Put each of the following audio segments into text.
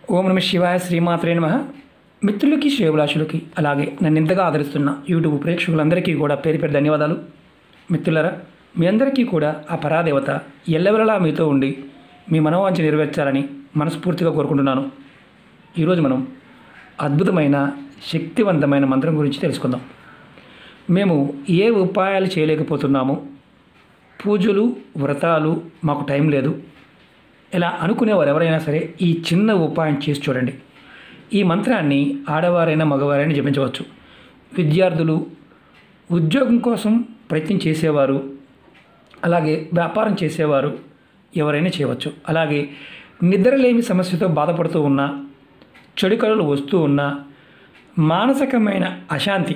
ఓం నమ శివాయ శ్రీమాత్రే నమః. మిత్రులకి శ్రేయోభిలాషులకి అలాగే నన్ను ఇంతగా ఆదరిస్తున్న యూట్యూబ్ ప్రేక్షకులందరికీ కూడా పేరు పేరు ధన్యవాదాలు. మిత్రులరా, మీ అందరికీ కూడా ఆ పరాదేవత ఎల్లవెల్లలా మీతో ఉండి మీ మనోవాంఛ నెరవేర్చాలని మనస్ఫూర్తిగా కోరుకుంటున్నాను. ఈరోజు మనం అద్భుతమైన శక్తివంతమైన మంత్రం గురించి తెలుసుకుందాం. మేము ఏ ఉపాయాలు చేయలేకపోతున్నాము, పూజలు వ్రతాలు మాకు టైం లేదు, ఇలా అనుకునేవారు ఎవరైనా సరే ఈ చిన్న ఉపాయం చేసి చూడండి. ఈ మంత్రాన్ని ఆడవారైనా మగవారైనా జపించవచ్చు. విద్యార్థులు, ఉద్యోగం కోసం ప్రయత్నం చేసేవారు, అలాగే వ్యాపారం చేసేవారు ఎవరైనా చేయవచ్చు. అలాగే నిద్రలేమి సమస్యతో బాధపడుతూ ఉన్నా, చెడు కలలు వస్తూ ఉన్నా, మానసికమైన అశాంతి,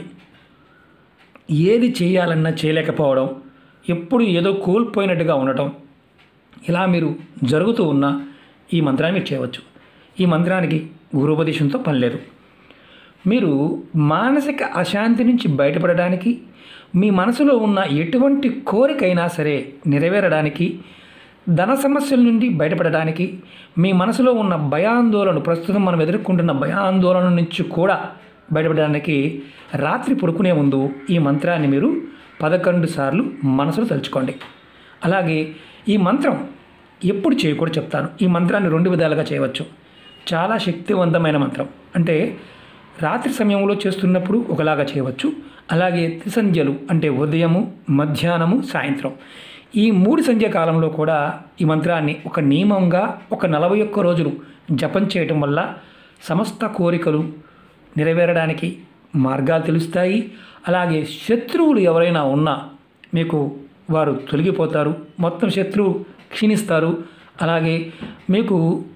ఏది చేయాలన్నా చేయలేకపోవడం, ఎప్పుడు ఏదో కోల్పోయినట్టుగా ఉండటం, ఇలా మీరు జరుగుతూ ఉన్న ఈ మంత్రాన్ని మీరు చేయవచ్చు. ఈ మంత్రానికి గురుపదేశంతో పని లేదు. మీరు మానసిక అశాంతి నుంచి బయటపడడానికి, మీ మనసులో ఉన్న ఎటువంటి కోరికైనా సరే నెరవేరడానికి, ధన సమస్యల నుండి బయటపడడానికి, మీ మనసులో ఉన్న భయాందోళన, ప్రస్తుతం మనం ఎదుర్కొంటున్న భయాందోళన నుంచి కూడా బయటపడడానికి రాత్రి పడుకునే ముందు ఈ మంత్రాన్ని మీరు 11 సార్లు మనసులో తలుచుకోండి. అలాగే ఈ మంత్రం ఎప్పుడు చేయకూడదు చెప్తాను. ఈ మంత్రాన్ని 2 విధాలుగా చేయవచ్చు. చాలా శక్తివంతమైన మంత్రం అంటే రాత్రి సమయంలో చేస్తున్నప్పుడు ఒకలాగా చేయవచ్చు. అలాగే త్రిసంధ్యలు అంటే ఉదయము, మధ్యాహ్నము, సాయంత్రం, ఈ 3 సంధ్య కాలంలో కూడా ఈ మంత్రాన్ని ఒక నియమంగా ఒక 41 రోజులు జపం చేయటం వల్ల సమస్త కోరికలు నెరవేరడానికి మార్గాలు తెలుస్తాయి. అలాగే శత్రువులు ఎవరైనా ఉన్నా మీకు వారు తొలగిపోతారు, మొత్తం శత్రువు క్షీణిస్తారు. అలాగే మీకు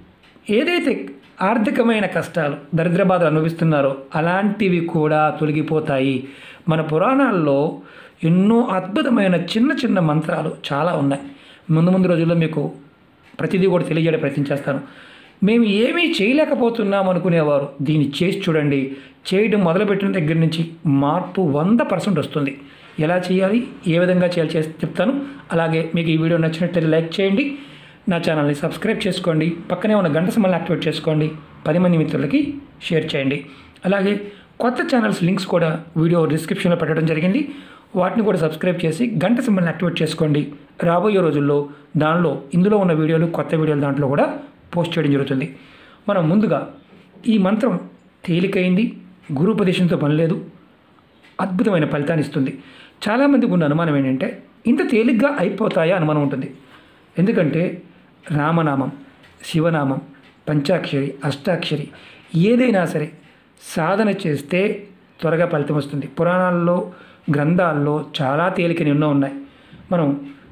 ఏదైతే ఆర్థికమైన కష్టాలు, దరిద్ర బాధలు అనుభవిస్తున్నారో అలాంటివి కూడా తొలగిపోతాయి. మన పురాణాల్లో ఎన్నో అద్భుతమైన చిన్న చిన్న మంత్రాలు చాలా ఉన్నాయి. ముందు రోజుల్లో మీకు ప్రతిదీ కూడా తెలియజేయడం ప్రయత్నం చేస్తాను. మేము ఏమీ చేయలేకపోతున్నాం అనుకునేవారు దీన్ని చేసి చూడండి. చేయడం మొదలుపెట్టిన దగ్గర నుంచి మార్పు 100% వస్తుంది. ఎలా చేయాలి, ఏ విధంగా చేయాలి చెప్తాను. అలాగే మీకు ఈ వీడియో నచ్చినట్లయితే లైక్ చేయండి, నా ఛానల్ని సబ్స్క్రైబ్ చేసుకోండి, పక్కనే ఉన్న గంట సింబల్ని యాక్టివేట్ చేసుకోండి, 10 మంది మిత్రులకి షేర్ చేయండి. అలాగే కొత్త ఛానల్స్ లింక్స్ కూడా వీడియో డిస్క్రిప్షన్లో పెట్టడం జరిగింది, వాటిని కూడా సబ్స్క్రైబ్ చేసి గంట సింబల్ని యాక్టివేట్ చేసుకోండి. రాబోయే రోజుల్లో ఇందులో ఉన్న వీడియోలు, కొత్త వీడియోలు దాంట్లో కూడా పోస్ట్ చేయడం జరుగుతుంది. మనం ముందుగా ఈ మంత్రం తేలికైంది, గురుపదేశంతో పని లేదు, అద్భుతమైన ఫలితాన్ని ఇస్తుంది. చాలామందికి ఉన్న అనుమానం ఏంటంటే ఇంత తేలిగ్గా అయిపోతాయా అనుమానం ఉంటుంది. ఎందుకంటే రామనామం, శివనామం, పంచాక్షరి, అష్టాక్షరి ఏదైనా సరే సాధన చేస్తే త్వరగా ఫలితం వస్తుంది. పురాణాల్లో, గ్రంథాల్లో చాలా తేలికని ఎన్నో ఉన్నాయి. మనం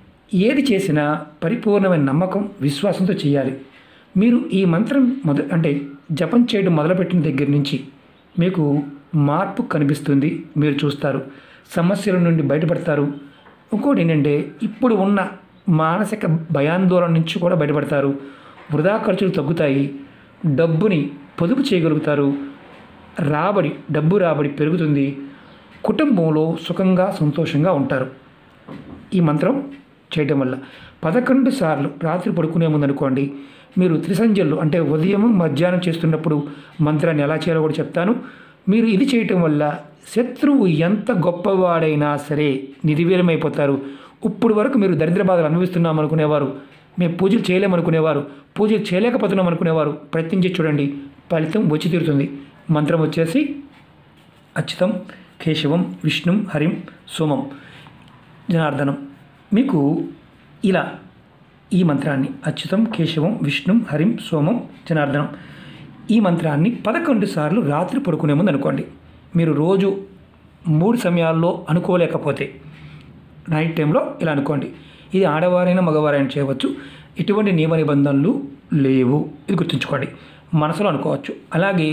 ఏది చేసినా పరిపూర్ణమైన నమ్మకం, విశ్వాసంతో చేయాలి. మీరు ఈ మంత్రం అంటే జపం చేయడం మొదలుపెట్టిన దగ్గర నుంచి మీకు మార్పు కనిపిస్తుంది. మీరు చూస్తారు, సమస్యల నుండి బయటపడతారు. ఇంకోటి ఏంటంటే ఇప్పుడు ఉన్న మానసిక భయాందోళన నుంచి కూడా బయటపడతారు. వృధా ఖర్చులు తగ్గుతాయి, డబ్బుని పొదుపు చేయగలుగుతారు, డబ్బు రాబడి పెరుగుతుంది, కుటుంబంలో సుఖంగా సంతోషంగా ఉంటారు. ఈ మంత్రం చేయటం వల్ల 11 సార్లు రాత్రి పడుకునే ముందు అనుకోండి. మీరు త్రిసంధ్యలు అంటే ఉదయం, మధ్యాహ్నం చేస్తున్నప్పుడు మంత్రాన్ని ఎలా చేయాలో కూడా చెప్తాను. మీరు ఇది చేయటం వల్ల శత్రువు ఎంత గొప్పవాడైనా సరే నిర్వీర్యమైపోతారు. ఇప్పుడు వరకు మీరు దరిద్ర బాధలు అనుభవిస్తున్నాం అనుకునేవారు, మేము పూజలు చేయలేమనుకునేవారు, పూజలు చేయలేకపోతున్నాం అనుకునేవారు ప్రయత్నం చేసి చూడండి, ఫలితం వచ్చి తీరుతుంది. మంత్రం వచ్చేసి అచ్యుతం కేశవం విష్ణుం హరిం సోమం జనార్దనం. మీకు ఇలా ఈ మంత్రాన్ని అచ్యుతం కేశవం విష్ణుం హరిం సోమం జనార్దనం, ఈ మంత్రాన్ని 11 సార్లు రాత్రి పడుకునే ముందు అనుకోండి. మీరు రోజు 3 సమయాల్లో అనుకోలేకపోతే నైట్ టైంలో ఇలా అనుకోండి. ఇది ఆడవారైనా మగవారైనా చేయవచ్చు. ఎటువంటి నియమ నిబంధనలు లేవు, ఇది గుర్తుంచుకోండి. మనసులో అనుకోవచ్చు. అలాగే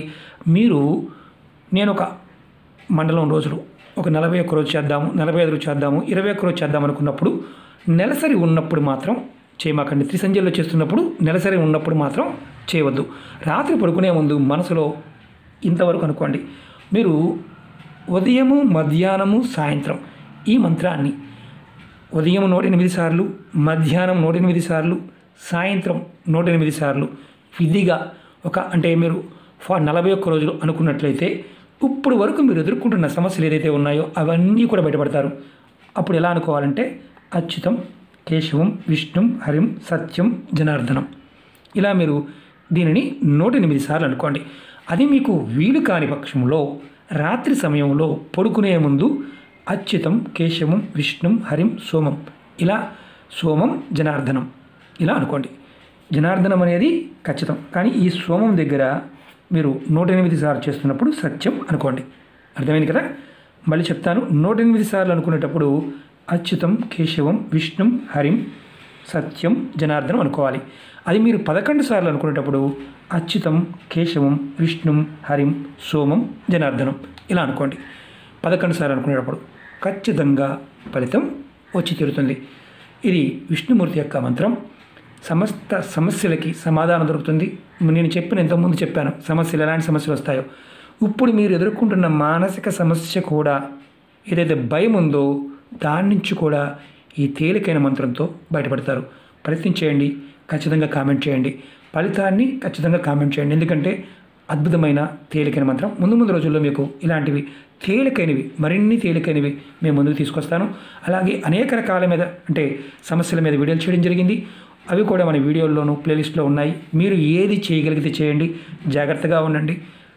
నేను ఒక మండలం రోజులు ఒక 41 రోజు చేద్దాము, 45 రోజు చేద్దాము, 21 రోజు చేద్దాం అనుకున్నప్పుడు నెలసరి ఉన్నప్పుడు మాత్రం చేయమాకండి. త్రిసంధ్యలో చేస్తున్నప్పుడు నెలసరి ఉన్నప్పుడు మాత్రం చేయవద్దు. రాత్రి పడుకునే ముందు మనసులో ఇంతవరకు అనుకోండి. మీరు ఉదయము, మధ్యాహ్నము, సాయంత్రం ఈ మంత్రాన్ని ఉదయం 108 సార్లు, మధ్యాహ్నం 108 సార్లు, సాయంత్రం 108 సార్లు విధిగా అంటే మీరు 41 రోజులు అనుకున్నట్లయితే ఇప్పుడు వరకు మీరు ఎదుర్కొంటున్న సమస్యలు ఏదైతే ఉన్నాయో అవన్నీ కూడా బయటపడతారు. అప్పుడు ఎలా అనుకోవాలంటే అచ్యుతం కేశవం విష్ణుం హరిం సత్యం జనార్దనం, ఇలా మీరు దీనిని 108 సార్లు అనుకోండి. అది మీకు వీలు కాని పక్షంలో రాత్రి సమయంలో పడుకునే ముందు అచ్యుతం కేశవం విష్ణుం హరిం సోమం, ఇలా సోమం జనార్దనం ఇలా అనుకోండి. జనార్దనం అనేది ఖచ్చితం, కానీ ఈ సోమం దగ్గర మీరు 108 సార్లు చేస్తున్నప్పుడు సత్యం అనుకోండి. అర్థమైంది కదా? మళ్ళీ చెప్తాను. 108 సార్లు అనుకునేటప్పుడు అచ్యుతం కేశవం విష్ణుం హరిం సత్యం జనార్దనం అనుకోవాలి. అది మీరు 11 సార్లు అనుకునేటప్పుడు అచ్యుతం కేశవం విష్ణుం హరిం సోమం జనార్దనం ఇలా అనుకోండి. 11 సార్లు అనుకునేటప్పుడు ఖచ్చితంగా ఫలితం వచ్చి తీరుతుంది. ఇది విష్ణుమూర్తి యొక్క మంత్రం. సమస్త సమస్యలకి సమాధానం దొరుకుతుంది. నేను ఇంతకుముందు చెప్పాను సమస్యలు ఎలాంటి సమస్యలు వస్తాయో. ఇప్పుడు మీరు ఎదుర్కొంటున్న మానసిక సమస్య కూడా ఏదైతే భయం ఉందో దాని నుంచి కూడా ఈ తేలికైన మంత్రంతో బయటపడతారు. ప్రయత్నం చేయండి, ఖచ్చితంగా కామెంట్ చేయండి, ఫలితాన్ని ఖచ్చితంగా కామెంట్ చేయండి. ఎందుకంటే అద్భుతమైన తేలికైన మంత్రం. ముందు రోజుల్లో మీకు ఇలాంటివి తేలికైనవి మరిన్ని తేలికైనవి మేము ముందుకు తీసుకొస్తాను. అలాగే అనేక రకాల మీద సమస్యల మీద వీడియోలు చేయడం జరిగింది. అవి కూడా మన వీడియోల్లోనూ ప్లేలిస్ట్లో ఉన్నాయి. మీరు ఏది చేయగలిగితే చేయండి. జాగ్రత్తగా ఉండండి.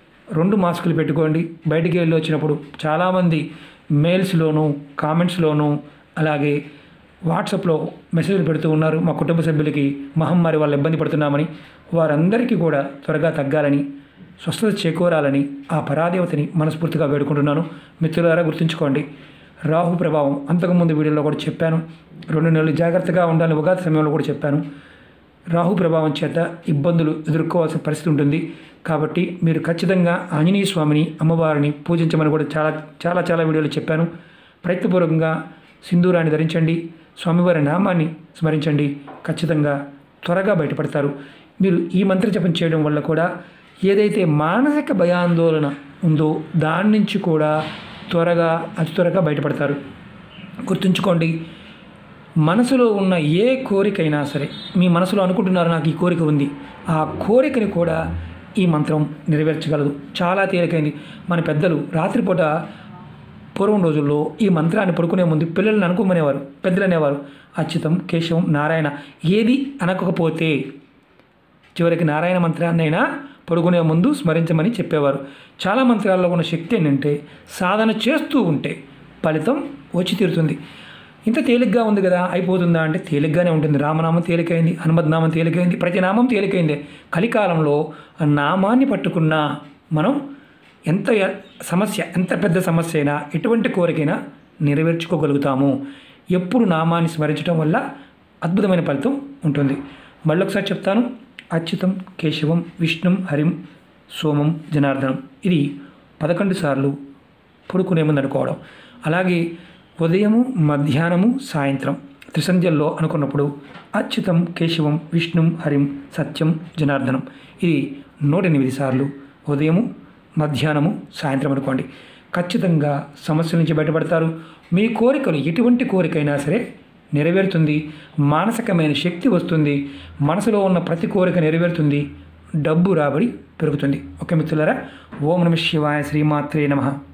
2 మాస్కులు పెట్టుకోండి. బయటికి వెళ్ళి వచ్చినప్పుడు చాలామంది మెయిల్స్లోనూ కామెంట్స్లోనూ అలాగే వాట్సాప్లో మెసేజ్లు పెడుతూ ఉన్నారు. మా కుటుంబ సభ్యులకి మహమ్మారి వల్ల ఇబ్బంది పడుతున్నామని, వారందరికీ కూడా త్వరగా తగ్గాలని స్వస్థత చేకూరాలని ఆ పరాదేవతని మనస్ఫూర్తిగా వేడుకుంటున్నాను. మిత్రులారా గుర్తుంచుకోండి, రాహు ప్రభావం అంతకుముందు వీడియోలో కూడా చెప్పాను. 2 నెలలు జాగ్రత్తగా ఉండాలని ఉగాది సమయంలో కూడా చెప్పాను. రాహు ప్రభావం చేత ఇబ్బందులు ఎదుర్కోవాల్సిన పరిస్థితి ఉంటుంది. కాబట్టి మీరు ఖచ్చితంగా ఆంజనేయ స్వామిని అమ్మవారిని పూజించమని కూడా చాలా వీడియోలు చెప్పాను. ప్రయత్నపూర్వకంగా సింధూరాన్ని ధరించండి, స్వామివారి నామాన్ని స్మరించండి. ఖచ్చితంగా త్వరగా బయటపడతారు. మీరు ఈ మంత్ర జపం చేయడం వల్ల కూడా ఏదైతే మానసిక భయాందోళన ఉందో దాని నుంచి కూడా అతి త్వరగా బయటపడతారు. గుర్తుంచుకోండి, మనసులో ఉన్న ఏ కోరికైనా సరే, మీ మనసులో అనుకుంటున్నారు నాకు ఈ కోరిక ఉంది, ఆ కోరికని కూడా ఈ మంత్రం నెరవేర్చగలదు. చాలా తేలికైంది. మన పెద్దలు రాత్రిపూట పూర్వం రోజుల్లో ఈ మంత్రాన్ని పడుకునే ముందు పిల్లల్ని అనుకోమనేవారు. పెద్దలు అనేవారు అచ్యుతం కేశవం నారాయణ, ఏది అనకపోతే చివరికి నారాయణ మంత్రాన్నైనా పడుకునే ముందు స్మరించమని చెప్పేవారు. చాలా మంత్రాల్లో ఉన్న శక్తి ఏంటంటే సాధన చేస్తూ ఉంటే ఫలితం వచ్చి తీరుతుంది. ఇంత తేలిగ్గా ఉంది కదా అయిపోతుందా అంటే తేలిగ్గానే ఉంటుంది. రామనామం తేలికైంది, హనుమద్నామం తేలికైంది, ప్రతి నామం తేలికైందే. కలికాలంలో ఆ నామాన్ని పట్టుకున్నా మనం ఎంత పెద్ద సమస్య అయినా ఎటువంటి కోరికైనా నెరవేర్చుకోగలుగుతాము. ఎప్పుడు నామాన్ని స్మరించడం వల్ల అద్భుతమైన ఫలితం ఉంటుంది. మళ్ళొకసారి చెప్తాను. అచ్యుతం కేశవం విష్ణుం హరిం సోమం జనార్దనం, ఇది 11 సార్లు పడుకునే ముందు అనుకోవడం. అలాగే ఉదయము మధ్యాహ్నము సాయంత్రం త్రిసంధ్యల్లో అనుకున్నప్పుడు అచ్యుతం కేశవం విష్ణుం హరిం సత్యం జనార్దనం, ఇది 108 సార్లు ఉదయము మధ్యాహ్నము సాయంత్రం అనుకోండి. ఖచ్చితంగా సమస్యల నుంచి బయటపడతారు. మీ కోరికలు ఎటువంటి కోరికైనా సరే నెరవేరుతుంది. మానసికమైన శక్తి వస్తుంది. మనసులో ఉన్న ప్రతి కోరిక నెరవేరుతుంది. డబ్బు రాబడి పెరుగుతుంది. ఓకే మిత్రులారా, ఓం నమః శివాయ, శ్రీమాత్రే నమః.